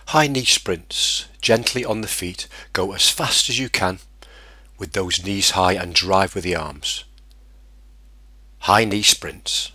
High knee sprints, gently on the feet, go as fast as you can, with those knees high, and drive with the arms. High knee sprints.